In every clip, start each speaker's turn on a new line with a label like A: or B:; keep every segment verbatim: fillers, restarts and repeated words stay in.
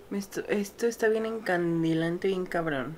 A: Esto, esto está bien encandilante, bien cabrón.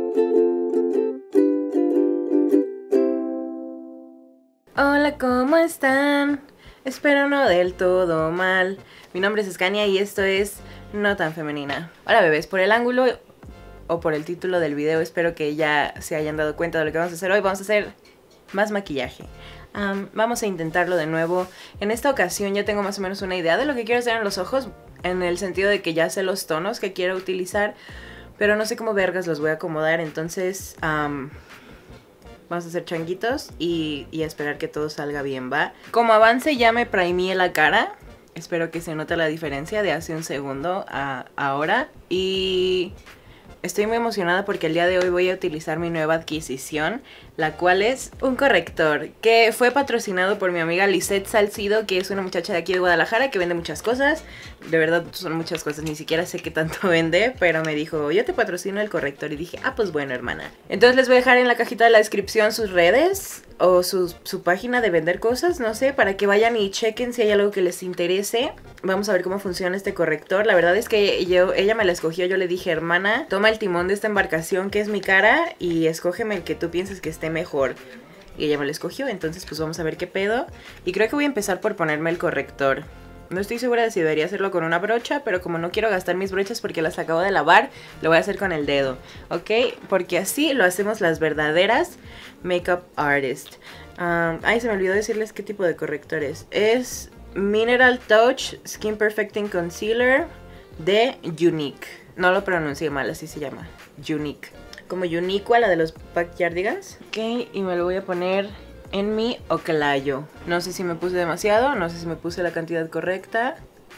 A: Hola, ¿cómo están? Espero no del todo mal. Mi nombre es Scania y esto es No Tan Femenina. Hola bebés, por el ángulo o por el título del video espero que ya se hayan dado cuenta de lo que vamos a hacer hoy. Vamos a hacer más maquillaje. Um, vamos a intentarlo de nuevo. En esta ocasión ya tengo más o menos una idea de lo que quiero hacer en los ojos, en el sentido de que ya sé los tonos que quiero utilizar, pero no sé cómo vergas los voy a acomodar. Entonces um, vamos a hacer changuitos y, y a esperar que todo salga bien, ¿va? Como avance ya me primeé la cara. Espero que se note la diferencia de hace un segundo a ahora. Y estoy muy emocionada porque el día de hoy voy a utilizar mi nueva adquisición, la cual es un corrector que fue patrocinado por mi amiga Lisette Salcido, que es una muchacha de aquí de Guadalajara que vende muchas cosas. De verdad son muchas cosas, ni siquiera sé qué tanto vende, pero me dijo, yo te patrocino el corrector. Y dije, ah, pues bueno, hermana. Entonces les voy a dejar en la cajita de la descripción sus redes o su, su página de vender cosas, no sé, para que vayan y chequen si hay algo que les interese. Vamos a ver cómo funciona este corrector. La verdad es que yo, ella me la escogió. Yo le dije, hermana, toma el timón de esta embarcación que es mi cara y escógeme el que tú pienses que esté mejor. Y ella me lo escogió, entonces pues vamos a ver qué pedo. Y creo que voy a empezar por ponerme el corrector. No estoy segura de si debería hacerlo con una brocha, pero como no quiero gastar mis brochas porque las acabo de lavar, lo voy a hacer con el dedo, ¿ok? Porque así lo hacemos las verdaderas makeup artists. Um, ay, se me olvidó decirles qué tipo de corrector es. Es Mineral Touch Skin Perfecting Concealer de Younique. No lo pronuncié mal, así se llama, Younique. Como Uniqua, la de los Backyardigans. Ok, y me lo voy a poner en mi oclayo. No sé si me puse demasiado, no sé si me puse la cantidad correcta.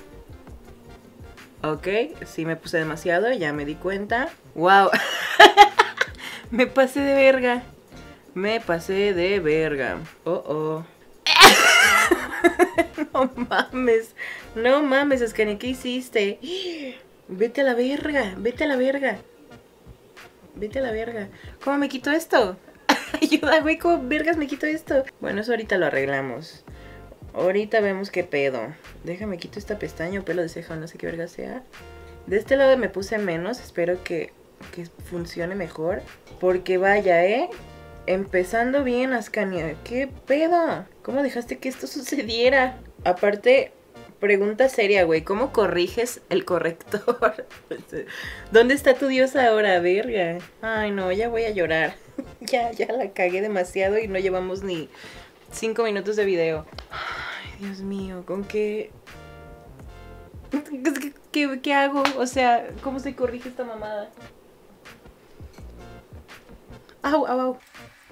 A: Ok, sí me puse demasiado, ya me di cuenta. ¡Wow! Me pasé de verga. Me pasé de verga. Oh, oh. No mames. No mames, Scania, ¿qué hiciste? Vete a la verga, vete a la verga. Vete a la verga. ¿Cómo me quito esto? Ayuda, güey, ¿cómo vergas me quito esto? Bueno, eso ahorita lo arreglamos. Ahorita vemos qué pedo. Déjame quito esta pestaña o pelo de ceja, no sé qué verga sea. De este lado me puse menos, espero que, que funcione mejor. Porque vaya, ¿eh? Empezando bien, Scania. ¿Qué pedo? ¿Cómo dejaste que esto sucediera? Aparte, pregunta seria, güey. ¿Cómo corriges el corrector? ¿Dónde está tu diosa ahora, verga? Ay, no, ya voy a llorar. Ya, ya la cagué demasiado y no llevamos ni cinco minutos de video. Ay, Dios mío, ¿con qué? ¿Qué, qué, qué hago? O sea, ¿cómo se corrige esta mamada? Au, au, au.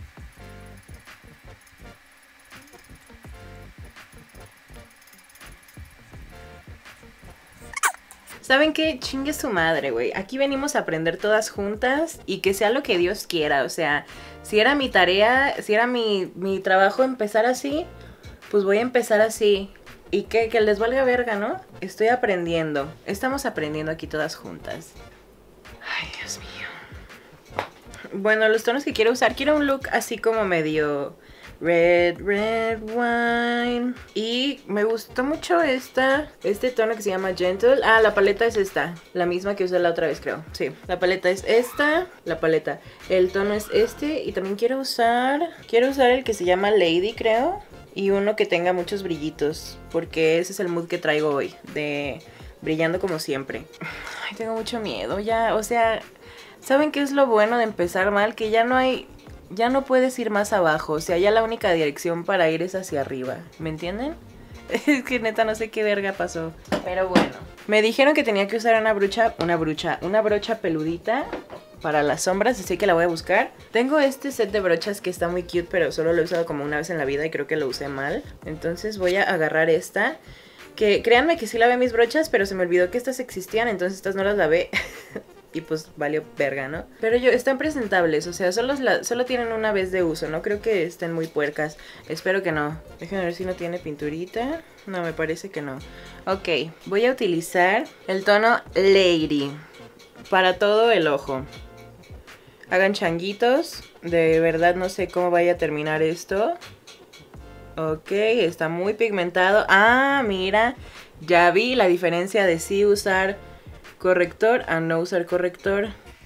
A: ¿Saben qué? Chingue su madre, güey. Aquí venimos a aprender todas juntas y que sea lo que Dios quiera. O sea, si era mi tarea, si era mi, mi trabajo empezar así, pues voy a empezar así. Y que, que les valga verga, ¿no? Estoy aprendiendo. Estamos aprendiendo aquí todas juntas. Ay, Dios mío. Bueno, los tonos que quiero usar, quiero un look así como medio red, red wine. Y me gustó mucho esta, este tono que se llama Gentle. Ah, la paleta es esta, la misma que usé la otra vez, creo. Sí, la paleta es esta, la paleta. El tono es este y también quiero usar, quiero usar el que se llama Lady, creo. Y uno que tenga muchos brillitos, porque ese es el mood que traigo hoy, de brillando como siempre. Ay, tengo mucho miedo, ya, o sea, ¿saben qué es lo bueno de empezar mal? Que ya no hay... Ya no puedes ir más abajo, o sea, ya la única dirección para ir es hacia arriba, ¿me entienden? Es que neta no sé qué verga pasó, pero bueno. Me dijeron que tenía que usar una brocha, una brocha, una brocha peludita para las sombras, así que la voy a buscar. Tengo este set de brochas que está muy cute, pero solo lo he usado como una vez en la vida y creo que lo usé mal. Entonces voy a agarrar esta, que créanme que sí lavé mis brochas, pero se me olvidó que estas existían, entonces estas no las lavé. Y pues valió verga, ¿no? Pero yo, están presentables, o sea, solo, la, solo tienen una vez de uso. No creo que estén muy puercas. Espero que no. Déjenme ver si no tiene pinturita. No, me parece que no. Ok, voy a utilizar el tono Lady para todo el ojo. Hagan changuitos. De verdad no sé cómo vaya a terminar esto. Ok, está muy pigmentado. Ah, mira, ya vi la diferencia de sí usar corrector a no usar corrector.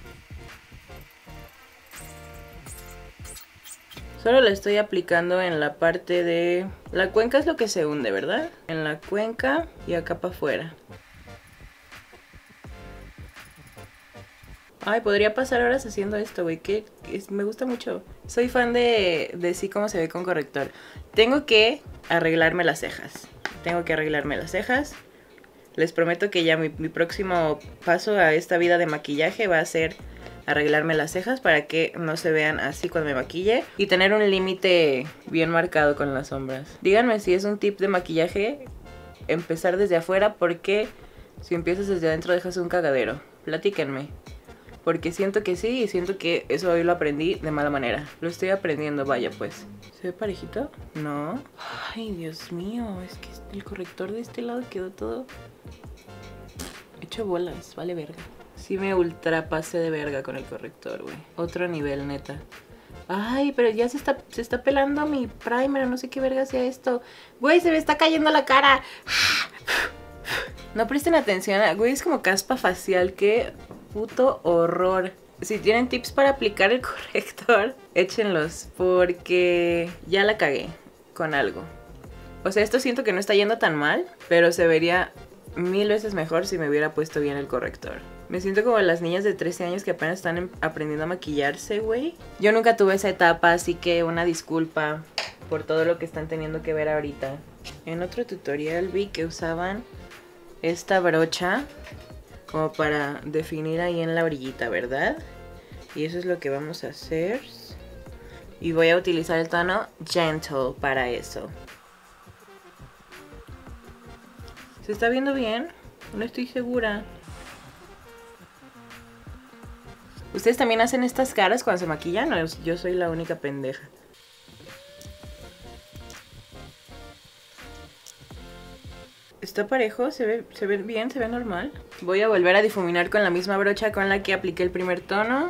A: Solo la estoy aplicando en la parte de... La cuenca es lo que se hunde, ¿verdad? En la cuenca y acá para afuera. Ay, podría pasar horas haciendo esto, güey, que es, me gusta mucho. Soy fan de, de sí cómo se ve con corrector. Tengo que arreglarme las cejas. Tengo que arreglarme las cejas. Les prometo que ya mi, mi próximo paso a esta vida de maquillaje va a ser arreglarme las cejas para que no se vean así cuando me maquille. Y tener un límite bien marcado con las sombras. Díganme si es un tip de maquillaje empezar desde afuera, porque si empiezas desde adentro dejas un cagadero. Platíquenme. Porque siento que sí, y siento que eso hoy lo aprendí de mala manera. Lo estoy aprendiendo, vaya pues. ¿Se ve parejito? No. Ay, Dios mío, es que el corrector de este lado quedó todo hecho bolas, vale verga. Sí me ultra pasé de verga con el corrector, güey. Otro nivel, neta. Ay, pero ya se está, se está pelando mi primer, no sé qué verga sea esto. Güey, se me está cayendo la cara. No presten atención, güey, es como caspa facial, qué puto horror. Si tienen tips para aplicar el corrector, échenlos, porque ya la cagué con algo. O sea, esto siento que no está yendo tan mal, pero se vería mil veces mejor si me hubiera puesto bien el corrector. Me siento como las niñas de trece años que apenas están aprendiendo a maquillarse, güey. Yo nunca tuve esa etapa, así que una disculpa por todo lo que están teniendo que ver ahorita. En otro tutorial vi que usaban esta brocha como para definir ahí en la orillita, ¿verdad? Y eso es lo que vamos a hacer. Y voy a utilizar el tono Gentle para eso. ¿Se está viendo bien? No estoy segura. ¿Ustedes también hacen estas caras cuando se maquillan o yo soy la única pendeja? ¿Está parejo? ¿Se ve, se ve bien? ¿Se ve normal? Voy a volver a difuminar con la misma brocha con la que apliqué el primer tono.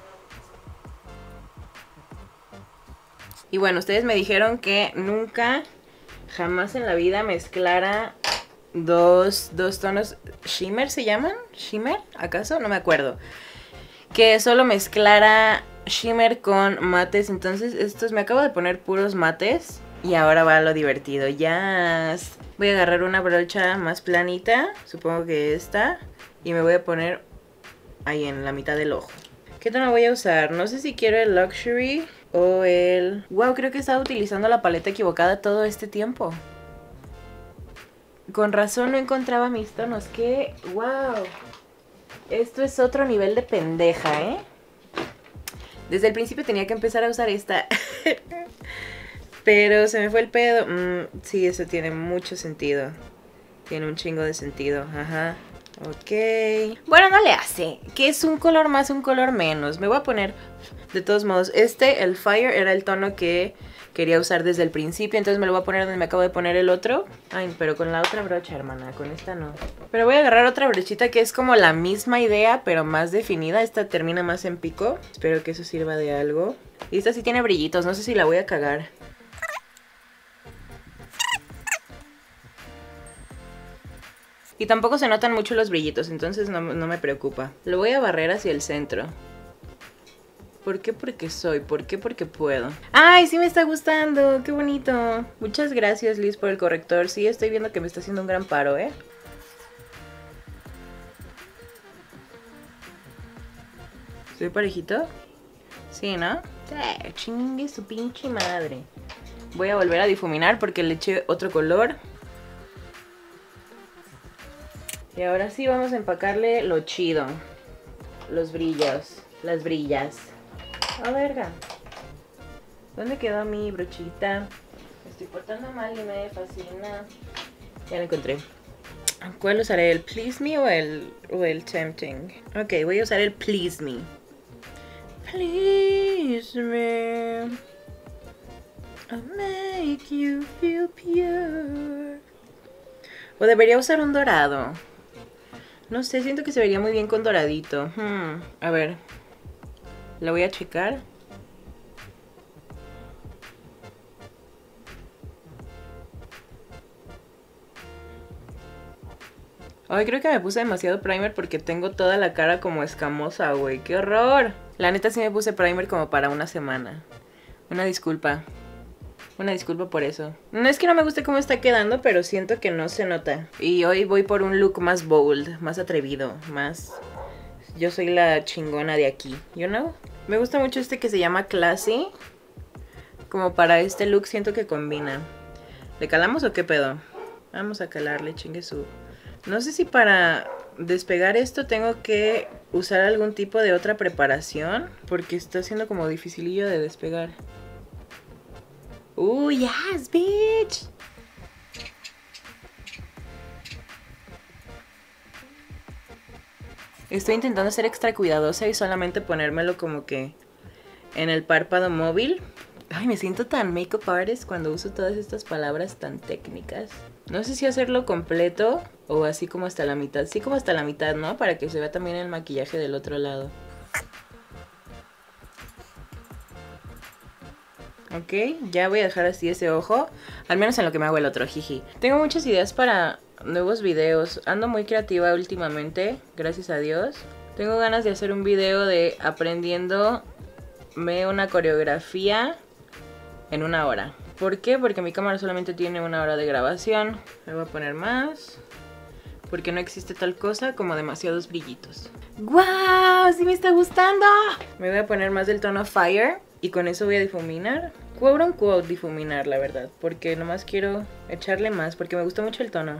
A: Y bueno, ustedes me dijeron que nunca, jamás en la vida mezclara dos, dos tonos. ¿Shimmer se llaman? ¿Shimmer? ¿Acaso? No me acuerdo. Que solo mezclara shimmer con mates. Entonces estos me acabo de poner puros mates. Y ahora va lo divertido. Ya yes. Voy a agarrar una brocha más planita, supongo que esta, y me voy a poner ahí en la mitad del ojo. ¿Qué tono voy a usar? No sé si quiero el Luxury o el... Wow, creo que he estado utilizando la paleta equivocada todo este tiempo. Con razón no encontraba mis tonos. ¡Qué wow! Esto es otro nivel de pendeja, ¿eh? Desde el principio tenía que empezar a usar esta. Pero se me fue el pedo. Mm, sí, eso tiene mucho sentido. Tiene un chingo de sentido. Ajá. Ok. Bueno, no le hace. Que es un color más, un color menos. Me voy a poner... De todos modos, este, el Fire, era el tono que quería usar desde el principio. Entonces me lo voy a poner donde me acabo de poner el otro. Ay, pero con la otra brocha, hermana. Con esta no. Pero voy a agarrar otra brochita que es como la misma idea, pero más definida. Esta termina más en pico. Espero que eso sirva de algo. Y esta sí tiene brillitos. No sé si la voy a cagar. Y tampoco se notan mucho los brillitos, entonces no, no me preocupa. Lo voy a barrer hacia el centro. ¿Por qué? Porque soy. ¿Por qué? Porque puedo. ¡Ay, sí me está gustando! ¡Qué bonito! Muchas gracias, Liz, por el corrector. Sí, estoy viendo que me está haciendo un gran paro, ¿eh? ¿Estoy parejito? Sí, ¿no? Sí, chingue su pinche madre. Voy a volver a difuminar porque le eché otro color. Y ahora sí vamos a empacarle lo chido. Los brillos. Las brillas. ¡Ah, verga! ¿Dónde quedó mi brochita? Me estoy portando mal y me fascina. Ya la encontré. ¿Cuál usaré? ¿El Please Me o el, o el Tempting? Ok, voy a usar el Please Me. Please me. I'll make you feel pure. O debería usar un dorado. No sé, siento que se vería muy bien con doradito. Hmm, a ver. La voy a checar. Ay, creo que me puse demasiado primer porque tengo toda la cara como escamosa, güey. ¡Qué horror! La neta sí me puse primer como para una semana. Una disculpa. Una disculpa por eso. No es que no me guste cómo está quedando, pero siento que no se nota. Y hoy voy por un look más bold, más atrevido, más... Yo soy la chingona de aquí, you know? Me gusta mucho este que se llama Classy. Como para este look siento que combina. ¿Le calamos o qué pedo? Vamos a calarle, chingue su... No sé si para despegar esto tengo que usar algún tipo de otra preparación, porque está siendo como dificilillo de despegar. ¡Uh, yes, bitch! Estoy intentando ser extra cuidadosa y solamente ponérmelo como que en el párpado móvil. Ay, me siento tan makeup artist cuando uso todas estas palabras tan técnicas. No sé si hacerlo completo o así como hasta la mitad. Sí, como hasta la mitad, ¿no? Para que se vea también el maquillaje del otro lado. Ok, ya voy a dejar así ese ojo. Al menos en lo que me hago el otro, jiji. Tengo muchas ideas para nuevos videos. Ando muy creativa últimamente, gracias a Dios. Tengo ganas de hacer un video de aprendiéndome una coreografía en una hora. ¿Por qué? Porque mi cámara solamente tiene una hora de grabación. Le voy a poner más. Porque no existe tal cosa como demasiados brillitos. ¡Guau! ¡Sí me está gustando! Me voy a poner más del tono Fire. Y con eso voy a difuminar. Quote unquote difuminar, la verdad. Porque nomás quiero echarle más. Porque me gusta mucho el tono.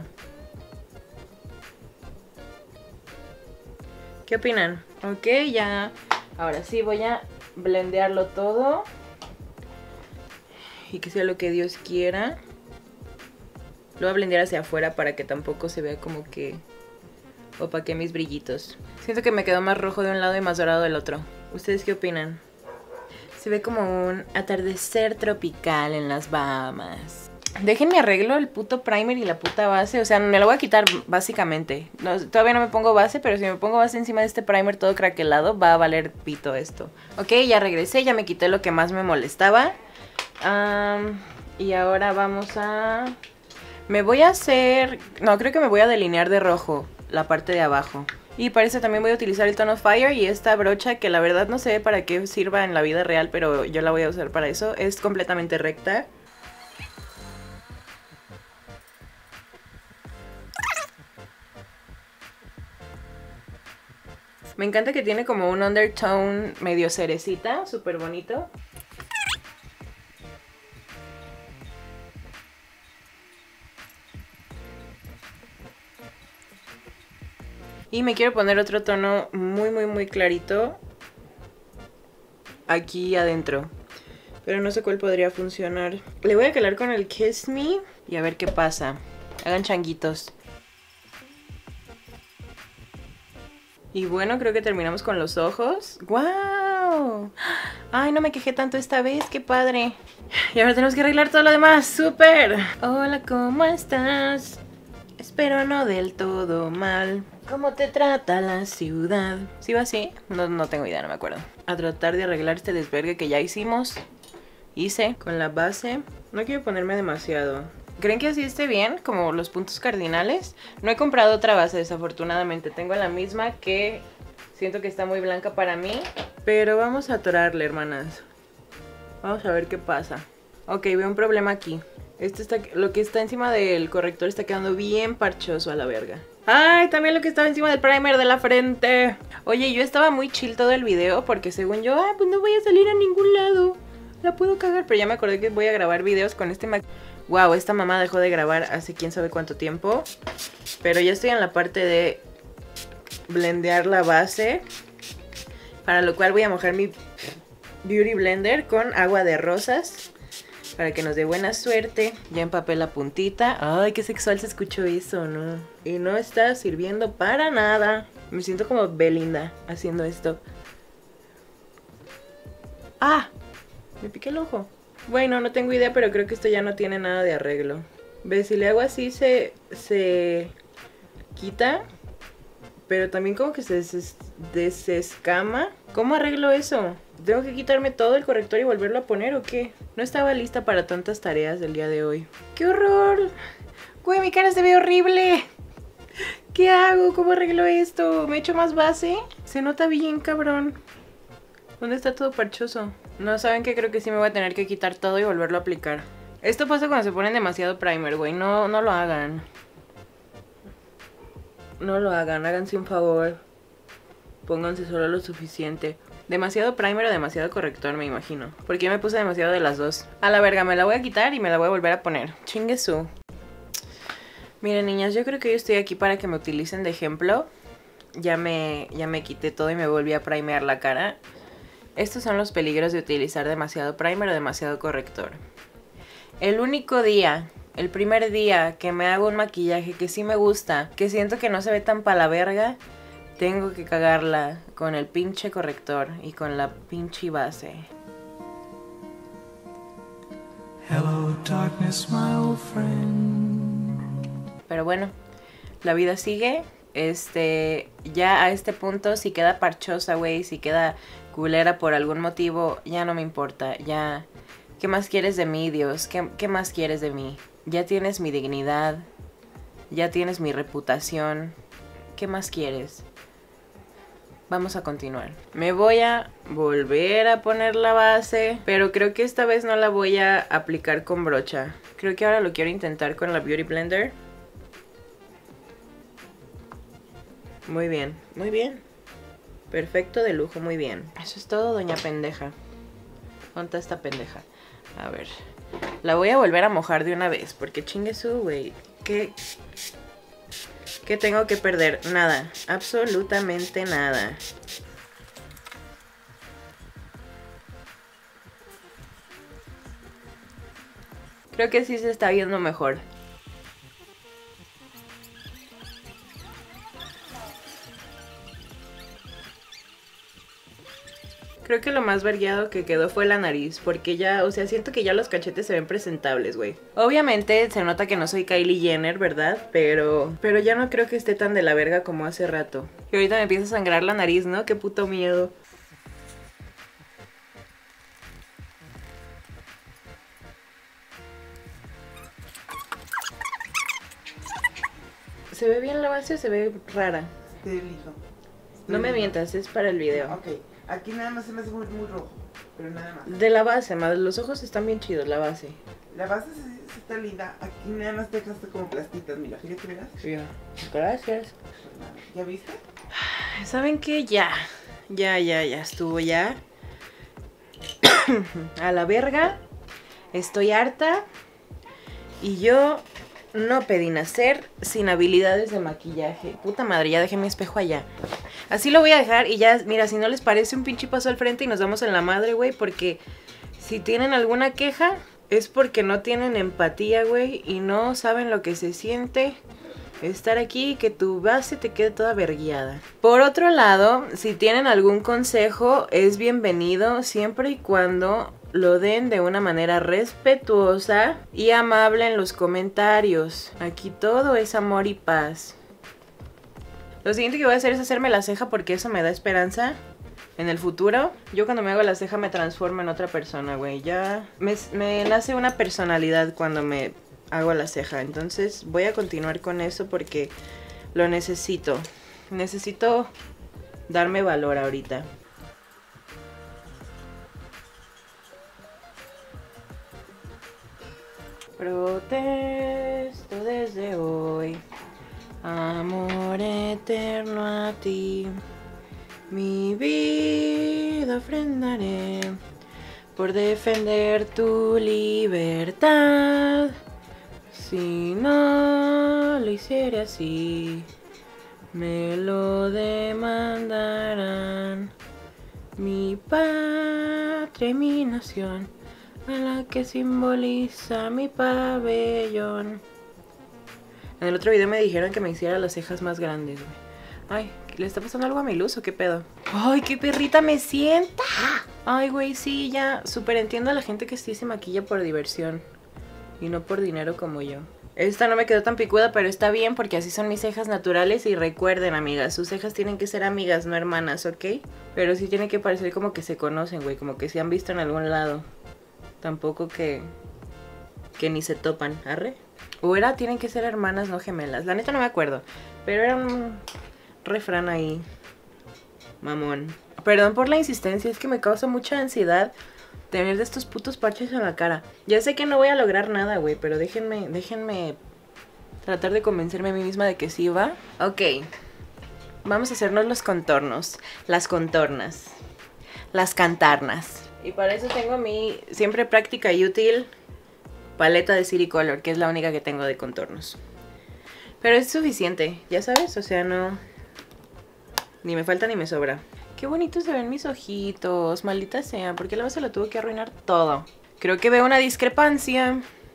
A: ¿Qué opinan? Ok, ya. Ahora sí voy a blendearlo todo. Y que sea lo que Dios quiera. Lo voy a blendear hacia afuera para que tampoco se vea como que opaque mis brillitos. Siento que me quedó más rojo de un lado y más dorado del otro. ¿Ustedes qué opinan? Se ve como un atardecer tropical en las Bahamas. Déjenme arreglo el puto primer y la puta base. O sea, me lo voy a quitar básicamente. No, todavía no me pongo base, pero si me pongo base encima de este primer todo craquelado, va a valer pito esto. Ok, ya regresé, ya me quité lo que más me molestaba. Um, y ahora vamos a... Me voy a hacer... No, creo que me voy a delinear de rojo la parte de abajo. Y para eso también voy a utilizar el tono Fire y esta brocha que la verdad no sé para qué sirva en la vida real, pero yo la voy a usar para eso. Es completamente recta. Me encanta que tiene como un undertone medio cerecita, súper bonito. Y me quiero poner otro tono muy muy muy clarito aquí adentro. Pero no sé cuál podría funcionar. Le voy a calar con el Kiss Me y a ver qué pasa. Hagan changuitos. Y bueno, creo que terminamos con los ojos. ¡Guau! Ay, no me quejé tanto esta vez, qué padre. Y ahora tenemos que arreglar todo lo demás. ¡Súper! Hola, ¿cómo estás? Espero no del todo mal. ¿Cómo te trata la ciudad? ¿Sí va así? No, no tengo idea, no me acuerdo. A tratar de arreglar este desvergue que ya hicimos. Hice con la base. No quiero ponerme demasiado. ¿Creen que así esté bien? Como los puntos cardinales. No he comprado otra base, desafortunadamente. Tengo la misma que siento que está muy blanca para mí. Pero vamos a atorarle, hermanas. Vamos a ver qué pasa. Ok, veo un problema aquí. Este está, lo que está encima del corrector está quedando bien parchoso a la verga. ¡Ay! También lo que estaba encima del primer de la frente. Oye, yo estaba muy chill todo el video porque según yo, ah, pues no voy a salir a ningún lado. La puedo cagar, pero ya me acordé que voy a grabar videos con este maquillaje. Wow, esta mamá dejó de grabar hace quién sabe cuánto tiempo. Pero ya estoy en la parte de blendear la base. Para lo cual voy a mojar mi Beauty Blender con agua de rosas. Para que nos dé buena suerte. Ya empapé la puntita. Ay, qué sexual se escuchó eso, ¿no? Y no está sirviendo para nada. Me siento como Belinda haciendo esto. ¡Ah! Me piqué el ojo. Bueno, no tengo idea, pero creo que esto ya no tiene nada de arreglo. ¿Ves? Si le hago así se, se quita. Pero también como que se des desescama. ¿Cómo arreglo eso? ¿Tengo que quitarme todo el corrector y volverlo a poner o qué? No estaba lista para tantas tareas del día de hoy. ¡Qué horror! ¡Güey, mi cara se ve horrible! ¡Qué ¿Qué hago? ¿Cómo arreglo esto? ¿Me echo más base? Se nota bien, cabrón. ¿Dónde está todo parchoso? No, ¿saben qué? Creo que sí me voy a tener que quitar todo y volverlo a aplicar. Esto pasa cuando se ponen demasiado primer, güey. No, no lo hagan. No lo hagan, háganse un favor. Pónganse solo lo suficiente. Demasiado primer o demasiado corrector, me imagino. Porque yo me puse demasiado de las dos. A la verga, me la voy a quitar y me la voy a volver a poner. Chingue su. Miren, niñas, yo creo que yo estoy aquí para que me utilicen de ejemplo. Ya me, ya me quité todo y me volví a primear la cara. Estos son los peligros de utilizar demasiado primer o demasiado corrector. El único día, el primer día que me hago un maquillaje que sí me gusta, que siento que no se ve tan pa' la verga, tengo que cagarla con el pinche corrector y con la pinche base. Hello, darkness, my old friend. Pero bueno, la vida sigue. Este, ya a este punto, si queda parchosa, güey, si queda culera por algún motivo, ya no me importa. Ya, ¿qué más quieres de mí, Dios? ¿Qué, qué más quieres de mí? Ya tienes mi dignidad, ya tienes mi reputación. ¿Qué más quieres? Vamos a continuar. Me voy a volver a poner la base, pero creo que esta vez no la voy a aplicar con brocha. Creo que ahora lo quiero intentar con la Beauty Blender. Muy bien, muy bien. Perfecto, de lujo, muy bien. Eso es todo, doña pendeja. ¿Dónde está esta pendeja? A ver. La voy a volver a mojar de una vez, porque chingue su, güey. ¿Qué? ¿Qué tengo que perder? Nada. Absolutamente nada. Creo que sí se está viendo mejor. Creo que lo más vergueado que quedó fue la nariz, porque ya, o sea, siento que ya los cachetes se ven presentables, güey. Obviamente se nota que no soy Kylie Jenner, ¿verdad? Pero, pero ya no creo que esté tan de la verga como hace rato. Y ahorita me empieza a sangrar la nariz, ¿no? Qué puto miedo. ¿Se ve bien la base o se ve rara?
B: Te elijo.
A: No me mientas, es para el video.
B: Ok, aquí nada más se me hace muy, muy rojo, pero nada más.
A: De la base, más los ojos están bien chidos, la base.
B: La base sí, sí está linda, aquí nada más te dejaste como plastitas, mira, fíjate, ¿verdad?
A: Ya. Gracias.
B: ¿Ya viste?
A: ¿Saben qué? Ya, ya, ya, ya estuvo ya. A la verga. Estoy harta. Y yo no pedí nacer sin habilidades de maquillaje. Puta madre, ya dejé mi espejo allá. Así lo voy a dejar y ya, mira, si no les parece, un pinche paso al frente y nos damos en la madre, güey. Porque si tienen alguna queja, es porque no tienen empatía, güey. Y no saben lo que se siente estar aquí y que tu base te quede toda verguiada. Por otro lado, si tienen algún consejo, es bienvenido siempre y cuando lo den de una manera respetuosa y amable en los comentarios. Aquí todo es amor y paz. Lo siguiente que voy a hacer es hacerme la ceja porque eso me da esperanza en el futuro. Yo cuando me hago la ceja me transformo en otra persona, güey. Ya me, me nace una personalidad cuando me hago la ceja. Entonces voy a continuar con eso porque lo necesito. Necesito darme valor ahorita. Protesto desde hoy, amor eterno a ti, mi vida ofrendaré por defender tu libertad. Si no lo hiciera así, me lo demandarán. Mi patria y mi nación, a la que simboliza mi pabellón. En el otro video me dijeron que me hiciera las cejas más grandes, güey. Ay, ¿le está pasando algo a mi luz o qué pedo? ¡Ay, qué perrita me sienta! Ay, güey, sí, ya súper entiendo a la gente que sí se maquilla por diversión y no por dinero como yo. Esta no me quedó tan picuda, pero está bien porque así son mis cejas naturales. Y recuerden, amigas, sus cejas tienen que ser amigas, no hermanas, ¿ok? Pero sí tiene que parecer como que se conocen, güey, como que se han visto en algún lado. Tampoco que, que ni se topan, ¿arre? O era, tienen que ser hermanas, no gemelas. La neta no me acuerdo. Pero era un refrán ahí. Mamón. Perdón por la insistencia, es que me causa mucha ansiedad tener de estos putos parches en la cara. Ya sé que no voy a lograr nada, güey, pero déjenme, déjenme tratar de convencerme a mí misma de que sí va. Ok. Vamos a hacernos los contornos, las contornas, las cantarnas. Y para eso tengo mi siempre práctica y útil paleta de Ciricolor, que es la única que tengo de contornos. Pero es suficiente, ya sabes, o sea, no... Ni me falta ni me sobra. Qué bonitos se ven mis ojitos, maldita sea, ¿por qué la base lo tuvo que arruinar todo? Creo que veo una discrepancia.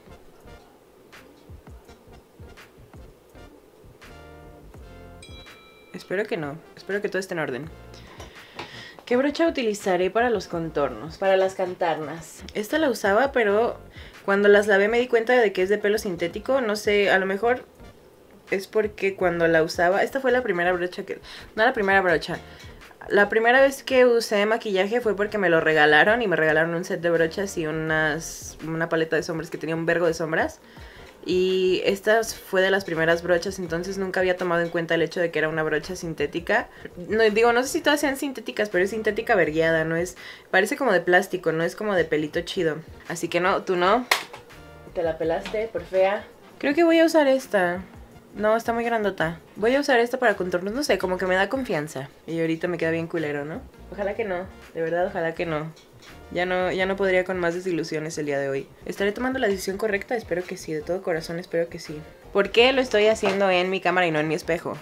A: Espero que no, espero que todo esté en orden. ¿Qué brocha utilizaré para los contornos? Para las cantarnas. Esta la usaba, pero cuando las lavé me di cuenta de que es de pelo sintético. No sé, a lo mejor es porque cuando la usaba... Esta fue la primera brocha que... No la primera brocha. La primera vez que usé maquillaje fue porque me lo regalaron. Y me regalaron un set de brochas y unas, una paleta de sombras que tenía un vergo de sombras. Y esta fue de las primeras brochas, entonces nunca había tomado en cuenta el hecho de que era una brocha sintética. No, digo, no sé si todas sean sintéticas, pero es sintética vergueada, no es... Parece como de plástico, no es como de pelito chido. Así que no, tú no. Te la pelaste, por fea. Creo que voy a usar esta. No, está muy grandota. Voy a usar esta para contornos, no sé, como que me da confianza. Y ahorita me queda bien culero, ¿no? Ojalá que no, de verdad, ojalá que no. Ya no, ya no podría con más desilusiones el día de hoy. ¿Estaré tomando la decisión correcta? Espero que sí, de todo corazón espero que sí. ¿Por qué lo estoy haciendo en mi cámara y no en mi espejo?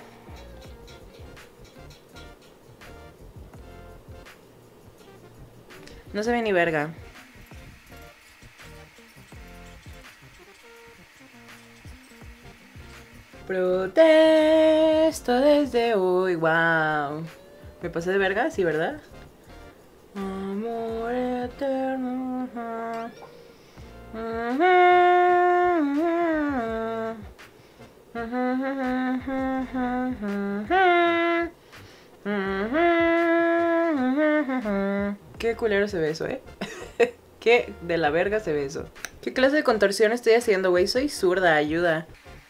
A: No se ve ni verga. Protesto desde hoy, wow. ¿Me pasé de verga? Sí, ¿verdad? Amor eterno. Qué culero se ve eso, ¿eh? Qué de la verga se ve eso. ¿Qué clase de contorsión estoy haciendo, güey? Soy zurda, ayuda.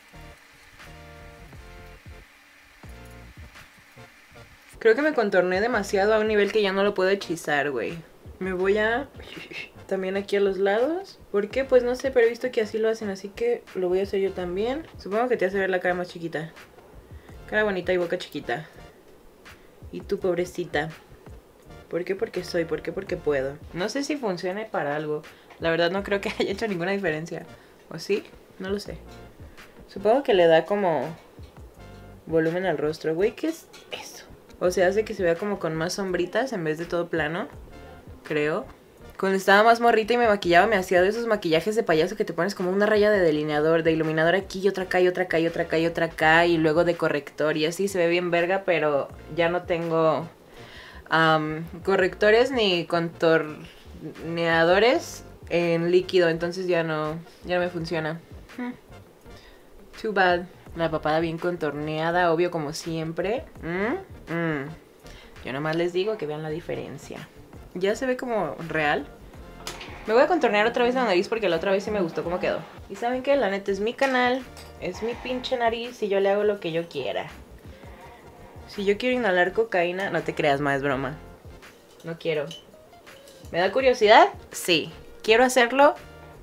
A: Creo que me contorné demasiado a un nivel que ya no lo puedo hechizar, güey. Me voy a... También aquí a los lados. ¿Por qué? Pues no sé, pero he visto que así lo hacen, así que lo voy a hacer yo también. Supongo que te hace ver la cara más chiquita. Cara bonita y boca chiquita. Y tú, pobrecita. ¿Por qué? Porque soy. ¿Por qué? Porque puedo. No sé si funcione para algo. La verdad no creo que haya hecho ninguna diferencia. ¿O sí? No lo sé. Supongo que le da como volumen al rostro. Güey, ¿qué es eso? O sea, hace que se vea como con más sombritas en vez de todo plano. Creo. Cuando estaba más morrita y me maquillaba, me hacía de esos maquillajes de payaso que te pones como una raya de delineador, de iluminador aquí y otra acá y otra acá y otra acá y otra acá y luego de corrector y así se ve bien verga, pero ya no tengo um, correctores ni contorneadores en líquido, entonces ya no, ya no me funciona. Hmm. Too bad. La papada bien contorneada, obvio como siempre. ¿Mm? Mm. Yo nomás les digo que vean la diferencia. Ya se ve como real. Me voy a contornear otra vez la nariz porque la otra vez sí me gustó cómo quedó. Y ¿saben qué? La neta es mi canal, es mi pinche nariz y yo le hago lo que yo quiera. Si yo quiero inhalar cocaína, no te creas más, es broma. No quiero. ¿Me da curiosidad? Sí. ¿Quiero hacerlo?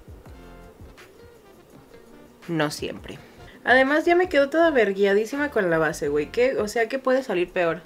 A: No siempre. Además ya me quedó toda verguiadísima con la base, güey. ¿Qué? O sea, ¿qué puede salir peor?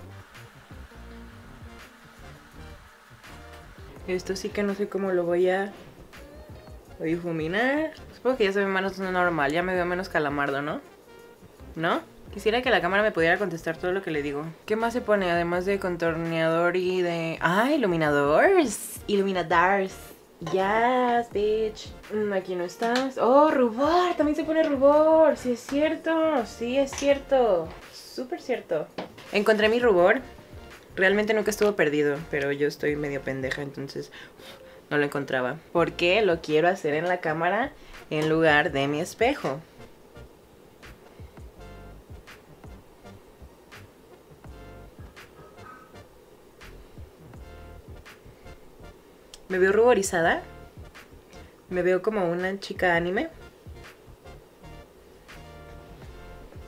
A: Esto sí que no sé cómo lo voy a difuminar. Supongo que ya se ve menos normal. Ya me veo menos calamardo, ¿no? ¿No? Quisiera que la cámara me pudiera contestar todo lo que le digo. ¿Qué más se pone? Además de contorneador y de... ¡Ah! Iluminadores. Iluminadars. Yes, bitch. Mm, aquí no estás. ¡Oh, rubor! También se pone rubor. Sí, es cierto. Sí, es cierto. Súper cierto. Encontré mi rubor. Realmente nunca estuvo perdido, pero yo estoy medio pendeja, entonces no lo encontraba. Porque lo quiero hacer en la cámara en lugar de mi espejo. Me veo ruborizada. Me veo como una chica anime.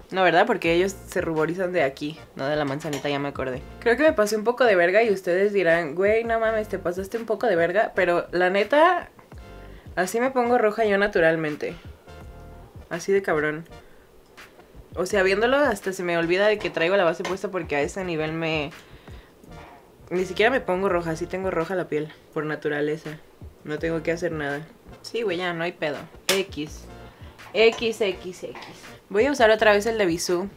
A: No, ¿verdad? Porque ellos se ruborizan de aquí, no de la manzanita, ya me acordé. Creo que me pasé un poco de verga y ustedes dirán, güey, no mames, te pasaste un poco de verga. Pero la neta, así me pongo roja yo naturalmente. Así de cabrón. O sea, viéndolo hasta se me olvida de que traigo la base puesta porque a ese nivel me... Ni siquiera me pongo roja, así tengo roja la piel, por naturaleza. No tengo que hacer nada. Sí, güey, ya, no hay pedo. X. X, X, X. Voy a usar otra vez el de Bisú.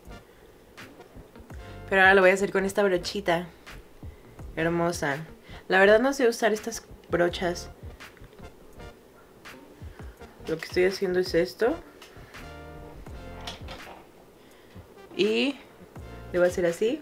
A: Pero ahora lo voy a hacer con esta brochita hermosa. La verdad no sé usar estas brochas. Lo que estoy haciendo es esto. Y le voy a hacer así.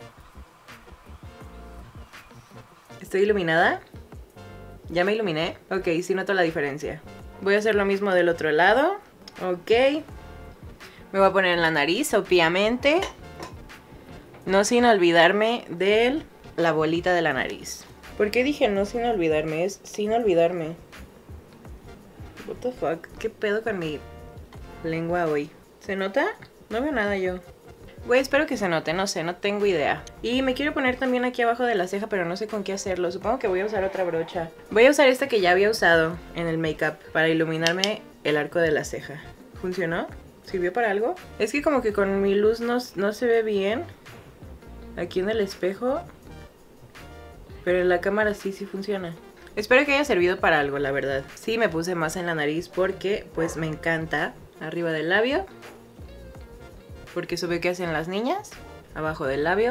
A: ¿Estoy iluminada? ¿Ya me iluminé? Ok, sí noto la diferencia. Voy a hacer lo mismo del otro lado. Ok. Me voy a poner en la nariz, obviamente. No sin olvidarme de la bolita de la nariz. ¿Por qué dije no sin olvidarme? Es sin olvidarme. What the fuck? ¿Qué pedo con mi lengua hoy? ¿Se nota? No veo nada yo. Güey, espero que se note, no sé, no tengo idea. Y me quiero poner también aquí abajo de la ceja, pero no sé con qué hacerlo. Supongo que voy a usar otra brocha. Voy a usar esta que ya había usado en el make-up para iluminarme el arco de la ceja. ¿Funcionó? ¿Sirvió para algo? Es que como que con mi luz no, no se ve bien aquí en el espejo, pero en la cámara sí, sí funciona. Espero que haya servido para algo, la verdad. Sí, me puse más en la nariz porque pues me encanta. Arriba del labio, porque eso ve que hacen las niñas. Abajo del labio,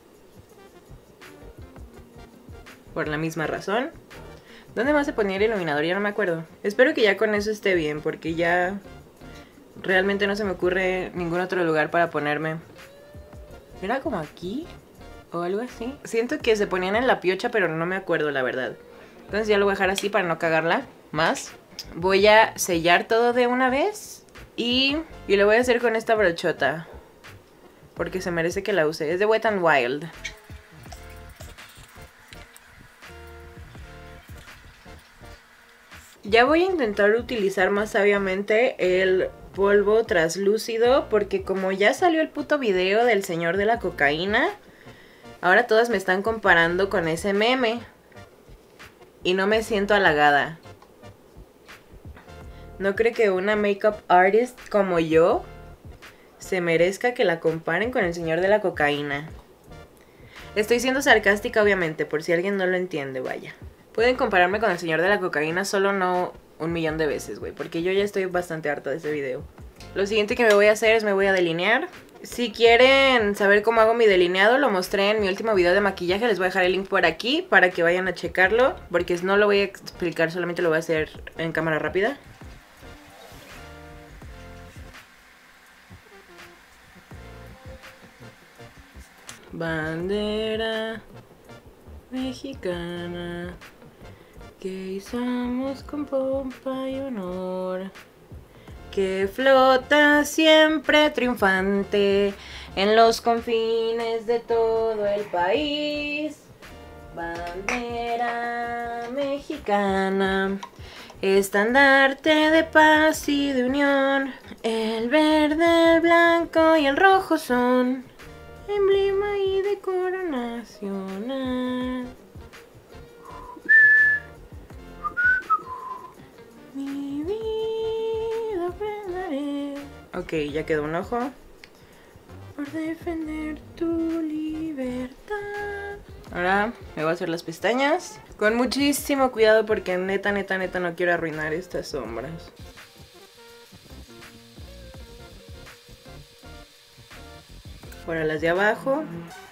A: por la misma razón. ¿Dónde más se ponía el iluminador? Ya no me acuerdo. Espero que ya con eso esté bien, porque ya realmente no se me ocurre ningún otro lugar para ponerme. ¿Era como aquí? ¿O algo así? Siento que se ponían en la piocha, pero no me acuerdo, la verdad. Entonces ya lo voy a dejar así para no cagarla más. Voy a sellar todo de una vez. Y, y lo voy a hacer con esta brochota, porque se merece que la use. Es de Wet n Wild. Ya voy a intentar utilizar más sabiamente el polvo traslúcido, porque como ya salió el puto video del señor de la cocaína, ahora todas me están comparando con ese meme. Y no me siento halagada. ¿No creo que una makeup artist como yo se merezca que la comparen con el señor de la cocaína? Estoy siendo sarcástica, obviamente, por si alguien no lo entiende, vaya. Pueden compararme con el señor de la cocaína, solo no un millón de veces, güey, porque yo ya estoy bastante harta de ese video. Lo siguiente que me voy a hacer es me voy a delinear. Si quieren saber cómo hago mi delineado, lo mostré en mi último video de maquillaje. Les voy a dejar el link por aquí para que vayan a checarlo, porque no lo voy a explicar, solamente lo voy a hacer en cámara rápida. Bandera mexicana que izamos con pompa y honor, que flota siempre triunfante en los confines de todo el país. Bandera mexicana, estandarte de paz y de unión. El verde, el blanco y el rojo son emblema y decoro nacional. Mi vida prenderé. Ok, ya quedó un ojo. Por defender tu libertad. Ahora me voy a hacer las pestañas con muchísimo cuidado, porque neta, neta, neta no quiero arruinar estas sombras. Ahora las de abajo.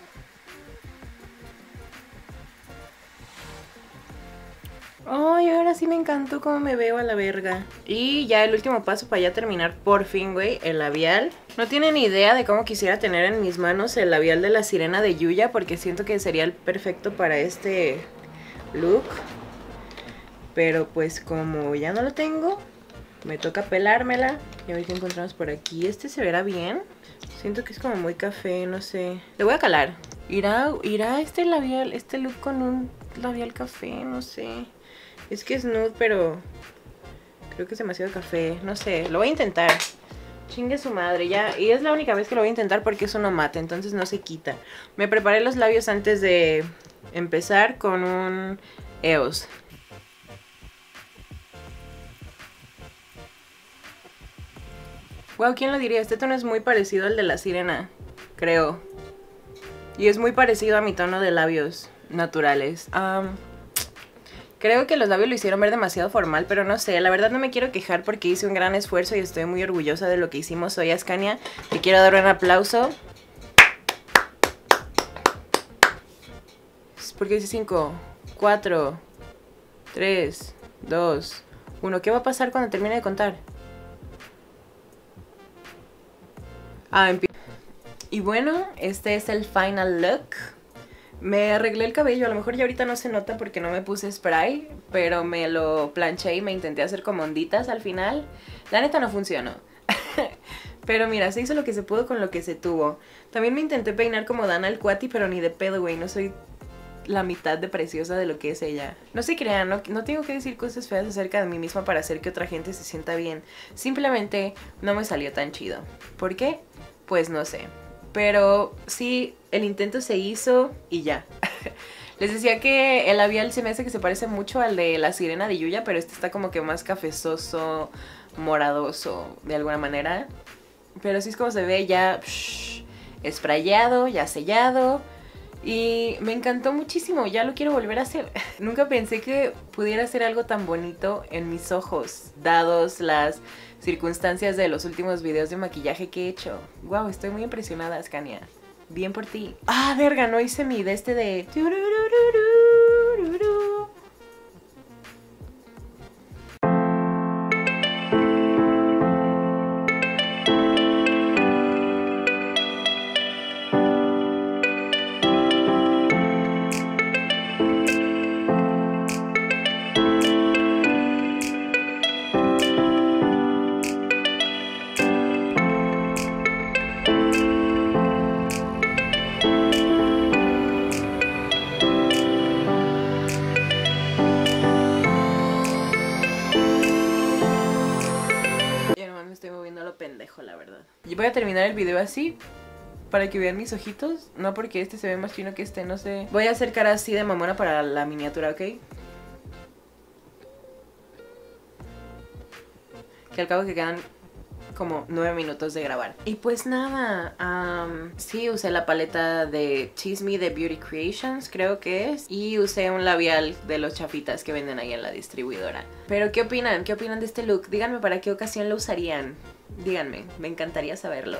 A: Ay, ahora sí me encantó cómo me veo a la verga. Y ya el último paso para ya terminar por fin, güey, el labial. No tienen ni idea de cómo quisiera tener en mis manos el labial de la sirena de Yuya, porque siento que sería el perfecto para este look. Pero pues como ya no lo tengo, me toca pelármela. Y a ver qué encontramos por aquí. Este se verá bien. Siento que es como muy café, no sé. Le voy a calar. ¿Irá, irá este labial, este look con un labial café? No sé. Es que es nude, pero creo que es demasiado café. No sé, lo voy a intentar. Chingue su madre, ya. Y es la única vez que lo voy a intentar porque es uno mate, entonces no se quita. Me preparé los labios antes de empezar con un E O S. Wow, ¿quién lo diría? Este tono es muy parecido al de la sirena, creo. Y es muy parecido a mi tono de labios naturales. Um, creo que los labios lo hicieron ver demasiado formal, pero no sé. La verdad no me quiero quejar porque hice un gran esfuerzo y estoy muy orgullosa de lo que hicimos hoy, Ascania. Te quiero dar un aplauso. Porque dice cinco, cuatro, tres, dos, uno. ¿Qué va a pasar cuando termine de contar? Ah, empiezo. Y bueno, este es el final look. Me arreglé el cabello, a lo mejor ya ahorita no se nota porque no me puse spray, pero me lo planché y me intenté hacer como onditas al final. La neta no funcionó. Pero mira, se hizo lo que se pudo con lo que se tuvo. También me intenté peinar como Dana el Cuati, pero ni de pedo, güey. No soy la mitad de preciosa de lo que es ella. No se crean, no, no tengo que decir cosas feas acerca de mí misma para hacer que otra gente se sienta bien. Simplemente no me salió tan chido. ¿Por qué? Pues no sé. Pero sí, el intento se hizo y ya. Les decía que el labial se me hace que se parece mucho al de la sirena de Yuya, pero este está como que más cafezoso, moradoso, de alguna manera. Pero así es como se ve ya psh, sprayado, ya sellado. Y me encantó muchísimo, ya lo quiero volver a hacer. Nunca pensé que pudiera hacer algo tan bonito en mis ojos, dados las circunstancias de los últimos videos de maquillaje que he hecho. Wow, estoy muy impresionada, Ascania. Bien por ti. Ah, verga, no hice mi de este de... pendejo, la verdad. Y voy a terminar el video así para que vean mis ojitos. No porque este se ve más chino que este, no sé. Voy a hacer cara así de mamona para la miniatura, ¿ok? Que al cabo que quedan como nueve minutos de grabar. Y pues nada, um, sí usé la paleta de Tease Me de Beauty Creations, creo que es. Y usé un labial de los chafitas que venden ahí en la distribuidora. Pero ¿qué opinan? ¿Qué opinan de este look? Díganme para qué ocasión lo usarían. Díganme, me encantaría saberlo.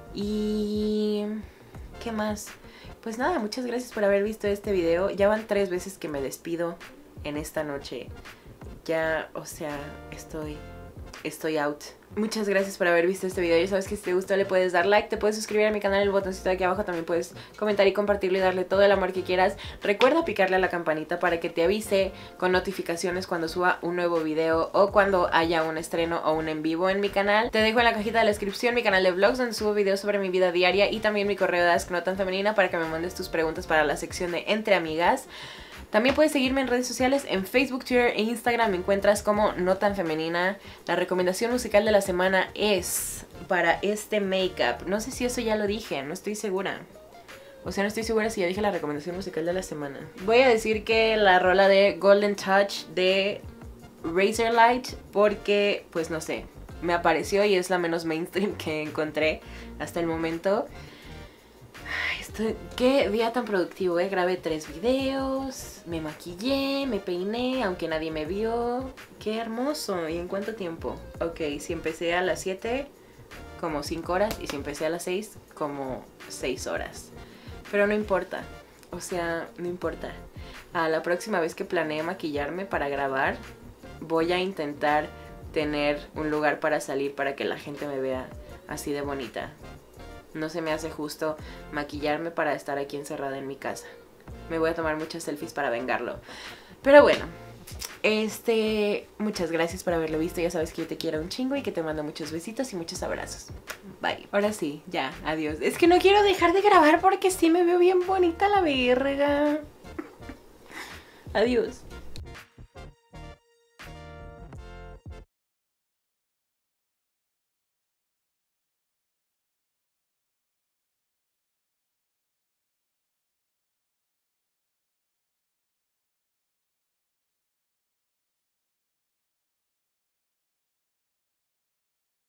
A: Y... ¿qué más? Pues nada, muchas gracias por haber visto este video. Ya van tres veces que me despido en esta noche. Ya, o sea, estoy... estoy out. Muchas gracias por haber visto este video. Ya sabes que si te gustó le puedes dar like, te puedes suscribir a mi canal en el botoncito de aquí abajo. También puedes comentar y compartirlo y darle todo el amor que quieras. Recuerda picarle a la campanita para que te avise con notificaciones cuando suba un nuevo video o cuando haya un estreno o un en vivo en mi canal. Te dejo en la cajita de la descripción mi canal de vlogs donde subo videos sobre mi vida diaria y también mi correo de Ask No Tan Femenina para que me mandes tus preguntas para la sección de Entre Amigas. También puedes seguirme en redes sociales, en Facebook, Twitter e Instagram me encuentras como No Tan Femenina. La recomendación musical de la semana es para este make-up. No sé si eso ya lo dije, no estoy segura. O sea, no estoy segura si ya dije la recomendación musical de la semana. Voy a decir que la rola de Golden Touch de Razorlight porque, pues no sé, me apareció y es la menos mainstream que encontré hasta el momento. Estoy... qué día tan productivo, ¿eh? Grabé tres videos, me maquillé, me peiné, aunque nadie me vio. ¡Qué hermoso! ¿Y en cuánto tiempo? Ok, si empecé a las siete, como cinco horas. Y si empecé a las seis, como seis horas. Pero no importa, o sea, no importa. A la próxima vez que planee maquillarme para grabar, voy a intentar tener un lugar para salir para que la gente me vea así de bonita. No se me hace justo maquillarme para estar aquí encerrada en mi casa. Me voy a tomar muchas selfies para vengarlo. Pero bueno, este, muchas gracias por haberlo visto. Ya sabes que yo te quiero un chingo y que te mando muchos besitos y muchos abrazos. Bye. Ahora sí, ya, adiós. Es que no quiero dejar de grabar porque sí me veo bien bonita la verga. Adiós.